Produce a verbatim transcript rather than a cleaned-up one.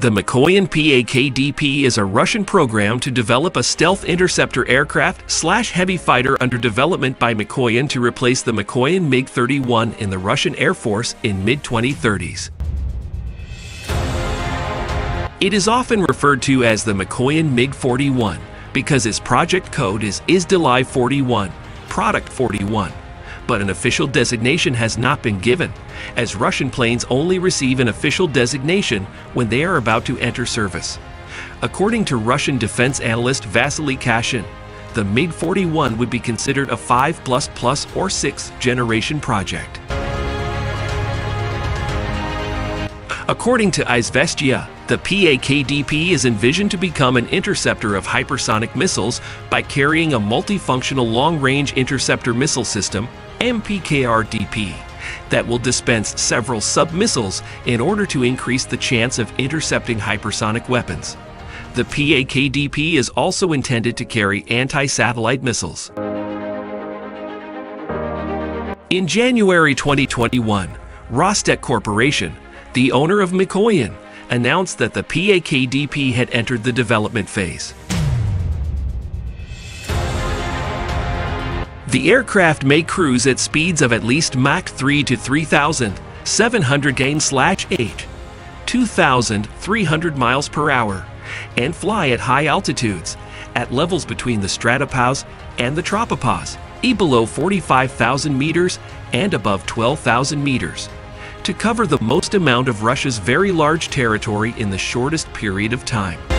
The Mikoyan Mig is a Russian program to develop a stealth interceptor aircraft slash heavy fighter under development by Mikoyan to replace the Mikoyan Mig thirty-one in the Russian Air Force in mid twenty thirties. It is often referred to as the Mikoyan Mig forty-one because its project code is Izdelive forty-one, Product forty-one. But an official designation has not been given, as Russian planes only receive an official designation when they are about to enter service. According to Russian defense analyst Vasily Kashin, the Mig forty-one would be considered a five plus plus or sixth generation project. According to Izvestia, the P A K D P is envisioned to become an interceptor of hypersonic missiles by carrying a multifunctional long-range interceptor missile system, M P K R D P, that will dispense several sub-missiles in order to increase the chance of intercepting hypersonic weapons. The P A K D P is also intended to carry anti-satellite missiles. In January twenty twenty-one, Rostec Corporation, the owner of Mikoyan, announced that the P A K D P had entered the development phase. The aircraft may cruise at speeds of at least Mach three to three thousand seven hundred km/h, two thousand three hundred miles per hour, and fly at high altitudes, at levels between the stratopause and the tropopause, e below forty-five thousand meters and above twelve thousand meters, to cover the most amount of Russia's very large territory in the shortest period of time.